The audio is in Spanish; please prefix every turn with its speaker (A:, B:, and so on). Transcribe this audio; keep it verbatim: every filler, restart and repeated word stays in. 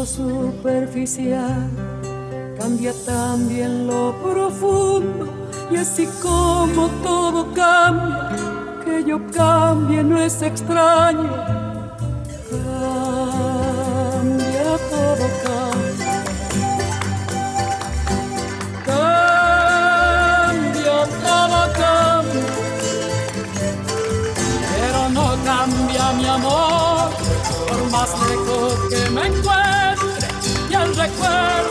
A: superficial, cambia también lo profundo, y así como todo cambia, que yo cambie no es extraño. Cambia, todo cambia. Cambia, todo cambia. Pero no cambia mi amor, por más lejos que me encuentre, y el recuerdo